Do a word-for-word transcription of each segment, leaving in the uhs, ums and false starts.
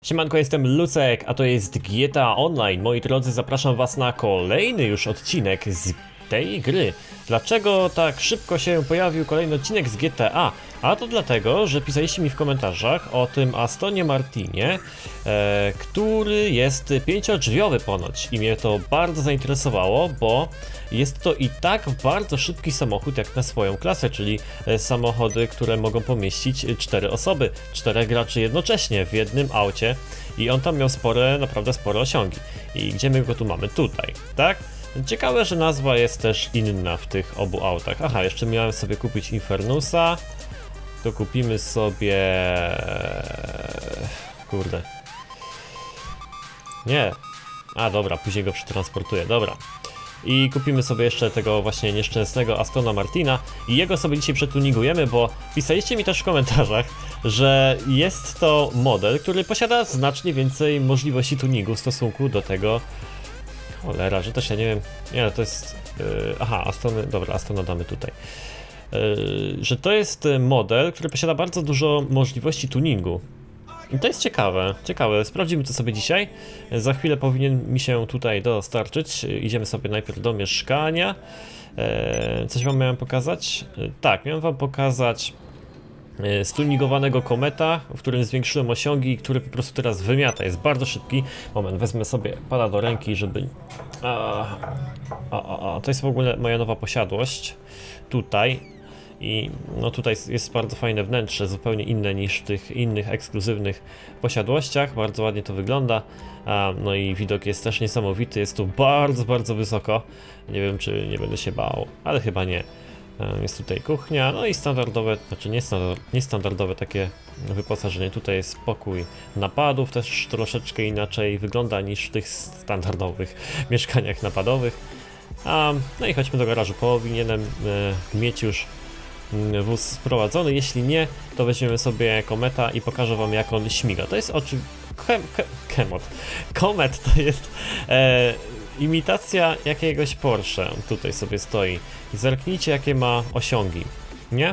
Siemanko, jestem Lucek, a to jest G T A Online. Moi drodzy, zapraszam was na kolejny już odcinek z tej gry. Dlaczego tak szybko się pojawił kolejny odcinek z G T A? A to dlatego, że pisaliście mi w komentarzach o tym Astonie Martinie, e, który jest pięciodrzwiowy ponoć i mnie to bardzo zainteresowało, bo jest to i tak bardzo szybki samochód jak na swoją klasę, czyli samochody, które mogą pomieścić cztery osoby, czterech graczy jednocześnie w jednym aucie i on tam miał spore, naprawdę spore osiągi. I gdzie my go tu mamy? Tutaj, tak? Ciekawe, że nazwa jest też inna w tych obu autach. Aha, jeszcze miałem sobie kupić Infernusa. To kupimy sobie... Kurde. Nie. A dobra, później go przetransportuję, dobra. I kupimy sobie jeszcze tego właśnie nieszczęsnego Astona Martina i jego sobie dzisiaj przetuningujemy, bo pisaliście mi też w komentarzach, że jest to model, który posiada znacznie więcej możliwości tuningu w stosunku do tego. Cholera, że też ja nie wiem. Nie, to jest. Yy, aha, Astony. Dobra, Astona damy tutaj. Yy, że to jest model, który posiada bardzo dużo możliwości tuningu. I to jest ciekawe, ciekawe. Sprawdzimy to sobie dzisiaj. Za chwilę powinien mi się tutaj dostarczyć. Idziemy sobie najpierw do mieszkania. Yy, coś wam miałem pokazać? Yy, tak, miałem wam pokazać stunigowanego Kometa, w którym zwiększyłem osiągi, który po prostu teraz wymiata, jest bardzo szybki. Moment, wezmę sobie pada do ręki, żeby... A, a, a, a. To jest w ogóle moja nowa posiadłość, tutaj. I no tutaj jest bardzo fajne wnętrze, zupełnie inne niż w tych innych ekskluzywnych posiadłościach, bardzo ładnie to wygląda. A, no i widok jest też niesamowity, jest tu bardzo, bardzo wysoko. Nie wiem, czy nie będę się bał, ale chyba nie. Jest tutaj kuchnia, no i standardowe, znaczy niestandardowe takie wyposażenie. Tutaj jest pokój napadów, też troszeczkę inaczej wygląda niż w tych standardowych mieszkaniach napadowych. A, no i chodźmy do garażu, powinienem e, mieć już wóz sprowadzony, jeśli nie, to weźmiemy sobie Kometa i pokażę wam, jak on śmiga. To jest oczywiście... Kemot. Komet to jest... E, imitacja jakiegoś Porsche, tutaj sobie stoi. I zerknijcie, jakie ma osiągi, nie?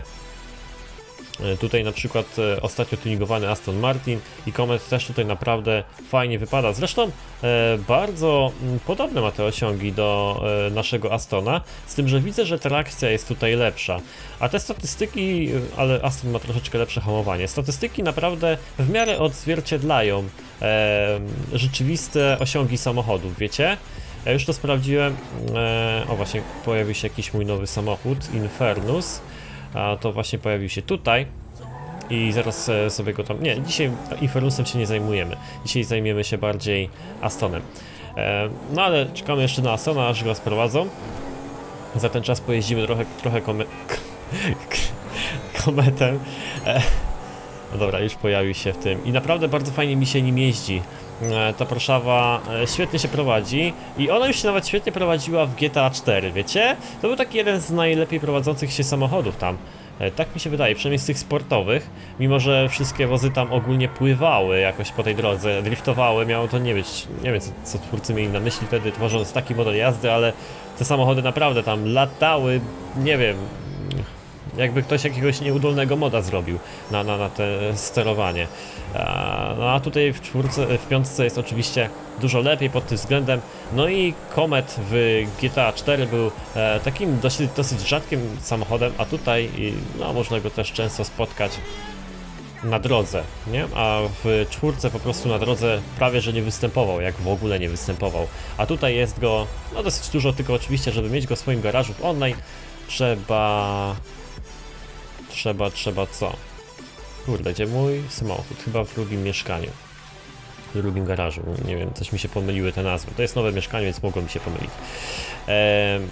Tutaj na przykład e, ostatnio tuningowany Aston Martin i Comet też tutaj naprawdę fajnie wypada. Zresztą e, bardzo m, podobne ma te osiągi do e, naszego Astona, z tym, że widzę, że trakcja jest tutaj lepsza. A te statystyki, ale Aston ma troszeczkę lepsze hamowanie, statystyki naprawdę w miarę odzwierciedlają e, rzeczywiste osiągi samochodów, wiecie? Ja już to sprawdziłem, e, o właśnie pojawił się jakiś mój nowy samochód, Infernus, a to właśnie pojawił się tutaj i zaraz e, sobie go tam, nie, dzisiaj Infernusem się nie zajmujemy, dzisiaj zajmiemy się bardziej Astonem. E, no ale czekamy jeszcze na Astona, aż go sprowadzą, za ten czas pojeździmy trochę, trochę kome... kometem. E, no dobra, już pojawił się w tym i naprawdę bardzo fajnie mi się nim jeździ. Ta Warszawa świetnie się prowadzi i ona już się nawet świetnie prowadziła w G T A cztery, wiecie? To był taki jeden z najlepiej prowadzących się samochodów tam. Tak mi się wydaje, przynajmniej z tych sportowych. Mimo że wszystkie wozy tam ogólnie pływały jakoś po tej drodze, driftowały, miało to nie być, nie wiem co, co twórcy mieli na myśli wtedy, tworząc taki model jazdy, ale te samochody naprawdę tam latały, nie wiem, jakby ktoś jakiegoś nieudolnego moda zrobił na, na, na te sterowanie. A, no a tutaj w czwórce, w piątce jest oczywiście dużo lepiej pod tym względem. No i Comet w G T A cztery był e, takim dosyć, dosyć rzadkim samochodem, a tutaj no, można go też często spotkać na drodze, nie? A w czwórce po prostu na drodze prawie że nie występował, jak w ogóle nie występował. A tutaj jest go no, dosyć dużo, tylko oczywiście, żeby mieć go w swoim garażu w online, trzeba... Trzeba, trzeba co? Kurde, gdzie mój samochód? Chyba w drugim mieszkaniu. W drugim garażu. Nie wiem, coś mi się pomyliły te nazwy. To jest nowe mieszkanie, więc mogło mi się pomylić. Eee,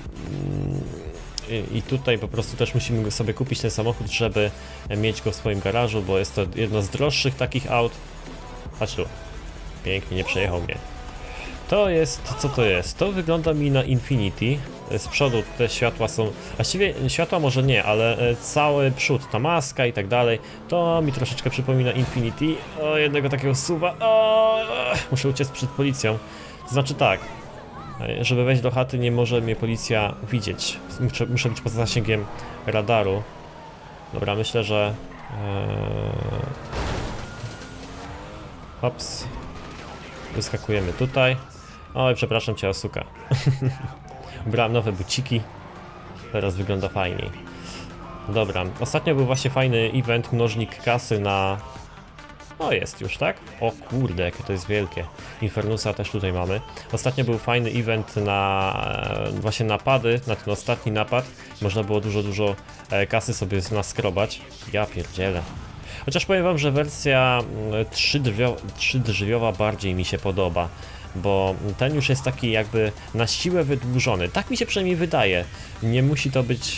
I tutaj po prostu też musimy sobie kupić ten samochód, żeby mieć go w swoim garażu, bo jest to jedno z droższych takich aut. Patrz tu. Pięknie, nie przejechał mnie. To jest, co to jest? To wygląda mi na Infiniti. Z przodu te światła są, właściwie światła może nie, ale cały przód, ta maska i tak dalej, to mi troszeczkę przypomina Infiniti. O, jednego takiego suwa. O, muszę uciec przed policją. To znaczy tak, żeby wejść do chaty nie może mnie policja widzieć. Muszę, muszę być poza zasięgiem radaru. Dobra, myślę, że... Ee... Hops. Wyskakujemy tutaj. Oj, przepraszam cię, Asuka. Brałem nowe buciki. Teraz wygląda fajniej. Dobra, ostatnio był właśnie fajny event, mnożnik kasy na... O, jest już, tak? O kurde, jakie to jest wielkie. Infernusa też tutaj mamy. Ostatnio był fajny event na właśnie napady, na ten ostatni napad. Można było dużo, dużo kasy sobie naskrobać. Ja pierdzielę. Chociaż powiem wam, że wersja trzydrzwiowa bardziej mi się podoba. Bo ten już jest taki jakby na siłę wydłużony. Tak mi się przynajmniej wydaje. Nie musi to być...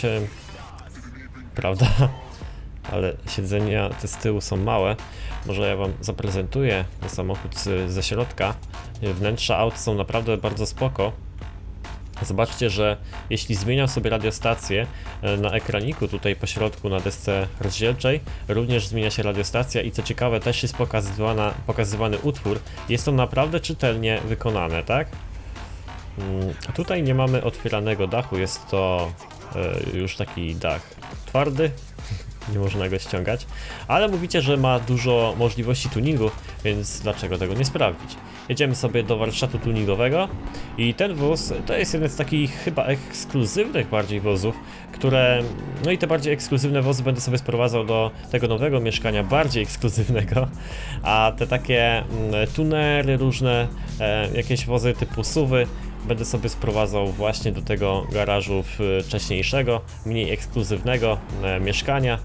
Prawda? Ale siedzenia te z tyłu są małe. Może ja wam zaprezentuję ten samochód z, ze środka. Wnętrza aut są naprawdę bardzo spoko. Zobaczcie, że jeśli zmieniam sobie radiostację na ekraniku tutaj po środku na desce rozdzielczej, również zmienia się radiostacja i co ciekawe też jest pokazywana, pokazywany utwór. Jest to naprawdę czytelnie wykonane, tak? A tutaj nie mamy otwieranego dachu, jest to y, już taki dach twardy. Nie można go ściągać, ale mówicie, że ma dużo możliwości tuningu, więc dlaczego tego nie sprawdzić? Jedziemy sobie do warsztatu tuningowego i ten wóz to jest jeden z takich chyba ekskluzywnych bardziej wozów, które, no i te bardziej ekskluzywne wozy będę sobie sprowadzał do tego nowego mieszkania, bardziej ekskluzywnego, a te takie mm, tunery różne, e, jakieś wozy typu suwy będę sobie sprowadzał właśnie do tego garażu wcześniejszego, mniej ekskluzywnego e, mieszkania.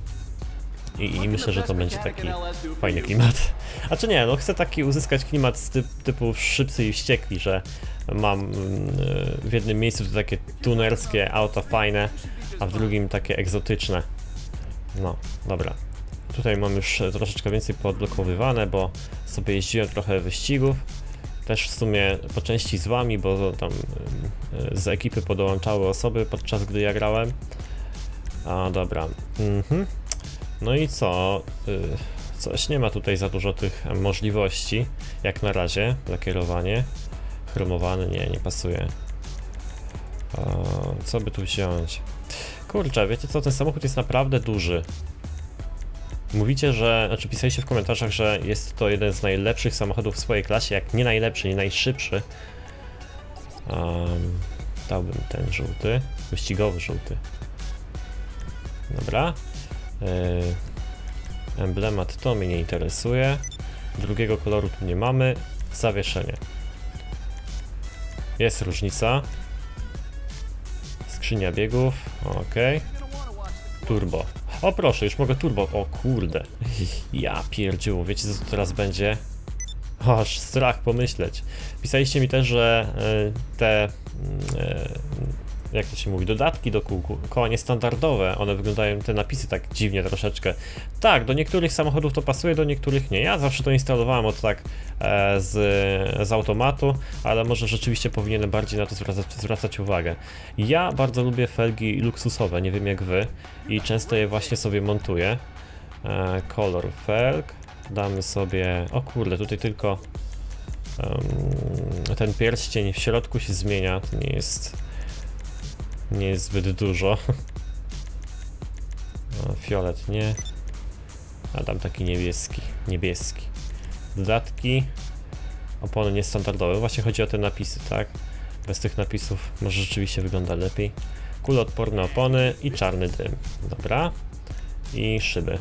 I, I myślę, że to będzie taki fajny klimat. A czy nie, no chcę taki uzyskać klimat z typ, typu Szybcy i Wściekli, że mam yy, w jednym miejscu to takie tunerskie auta fajne, a w drugim takie egzotyczne. No, dobra. Tutaj mam już troszeczkę więcej podblokowywane, bo sobie jeździłem trochę wyścigów. Też w sumie po części z wami, bo tam yy, z ekipy podołączały osoby podczas gdy ja grałem. A dobra. Mhm. No i co? Coś nie ma tutaj za dużo tych możliwości, jak na razie. Lakierowanie, chromowany, nie, nie pasuje. Co by tu wziąć? Kurczę, wiecie co, ten samochód jest naprawdę duży. Mówicie, że, znaczy pisaliście w komentarzach, że jest to jeden z najlepszych samochodów w swojej klasie, jak nie najlepszy, nie najszybszy. Um, dałbym ten żółty, wyścigowy żółty. Dobra. Yy, emblemat to mnie nie interesuje. Drugiego koloru tu nie mamy. Zawieszenie. Jest różnica. Skrzynia biegów. Ok. Turbo. O proszę, już mogę turbo. O kurde. Ja pierdziu. Wiecie co to teraz będzie? Aż strach pomyśleć. Pisaliście mi też, że yy, te yy, jak to się mówi, dodatki do kół, koła niestandardowe, one wyglądają, te napisy tak dziwnie troszeczkę. Tak, do niektórych samochodów to pasuje, do niektórych nie. Ja zawsze to instalowałem od tak e, z, z automatu, ale może rzeczywiście powinienem bardziej na to zwracać, zwracać uwagę. Ja bardzo lubię felgi luksusowe, nie wiem jak wy, i często je właśnie sobie montuję. E, kolor felg, damy sobie, o kurde, tutaj tylko um, ten pierścień w środku się zmienia, to nie jest... Nie jest zbyt dużo. O, fiolet nie. A tam taki niebieski. Niebieski. Dodatki. Opony niestandardowe. Właśnie chodzi o te napisy, tak? Bez tych napisów może rzeczywiście wygląda lepiej. Kuloodporne opony i czarny dym. Dobra. I szyby.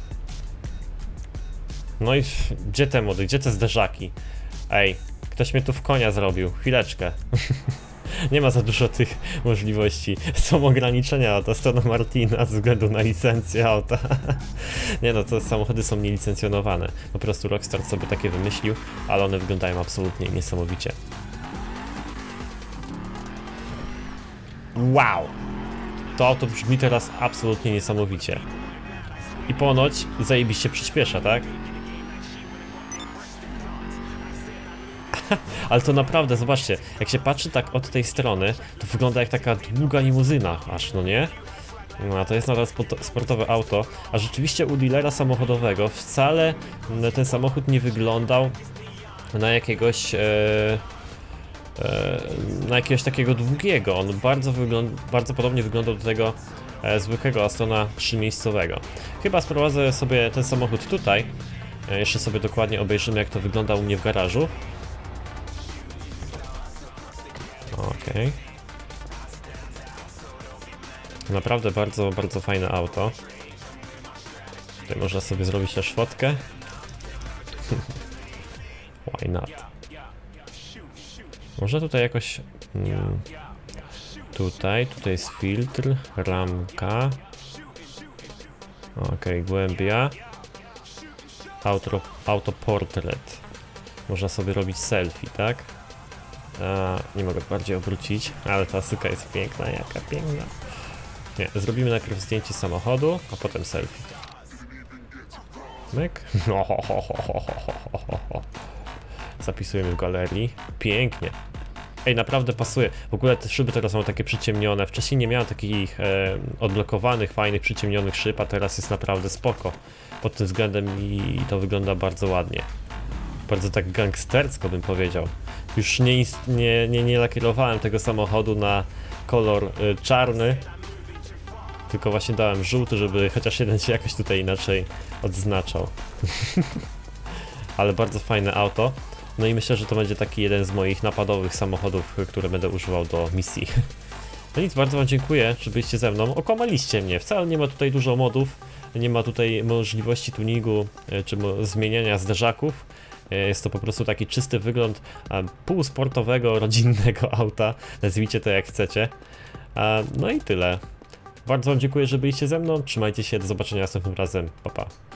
No i gdzie te mody? Gdzie te zderzaki? Ej, ktoś mnie tu w konia zrobił. Chwileczkę. Nie ma za dużo tych możliwości. Są ograniczenia od Astona Martina ze względu na licencję auta. Nie no, te samochody są nielicencjonowane. Po prostu Rockstar sobie takie wymyślił, ale one wyglądają absolutnie niesamowicie. Wow! To auto brzmi teraz absolutnie niesamowicie. I ponoć zajebiście przyspiesza, tak? Ale to naprawdę, zobaczcie, jak się patrzy tak od tej strony, to wygląda jak taka długa limuzyna aż, no nie? No, a to jest nadal sportowe auto, a rzeczywiście u dealera samochodowego wcale ten samochód nie wyglądał na jakiegoś... E, e, na jakiegoś takiego długiego. On bardzo, bardzo podobnie wyglądał do tego e, zwykłego Astona trzymiejscowego. Chyba sprowadzę sobie ten samochód tutaj Jeszcze sobie dokładnie obejrzymy, jak to wygląda u mnie w garażu. Okej. Okay. Naprawdę bardzo, bardzo fajne auto. Tutaj można sobie zrobić też fotkę. Why not? Może tutaj jakoś... Hmm, tutaj, tutaj jest filtr, ramka. Okej, okay, głębia. Auto, autoportret. Można sobie robić selfie, tak? A, nie mogę bardziej obrócić, ale ta suka jest piękna, jaka piękna. Nie, zrobimy najpierw zdjęcie samochodu, a potem selfie. Myk. Zapisujemy w galerii. Pięknie. Ej, naprawdę pasuje. W ogóle te szyby teraz są takie przyciemnione. Wcześniej nie miałem takich e, odblokowanych, fajnych, przyciemnionych szyb, a teraz jest naprawdę spoko. Pod tym względem i to wygląda bardzo ładnie. Bardzo tak gangstersko bym powiedział. Już nie, nie, nie, nie lakierowałem tego samochodu na kolor y, czarny, tylko właśnie dałem żółty, żeby chociaż jeden się jakoś tutaj inaczej odznaczał. Ale bardzo fajne auto. No i myślę, że to będzie taki jeden z moich napadowych samochodów, które będę używał do misji. No nic, bardzo wam dziękuję, że byliście ze mną. Okłamaliście mnie, wcale nie ma tutaj dużo modów, nie ma tutaj możliwości tuningu czy zmieniania zderzaków. Jest to po prostu taki czysty wygląd półsportowego, rodzinnego auta, nazwijcie to jak chcecie. No i tyle. Bardzo wam dziękuję, że byliście ze mną, trzymajcie się, do zobaczenia następnym razem, pa pa.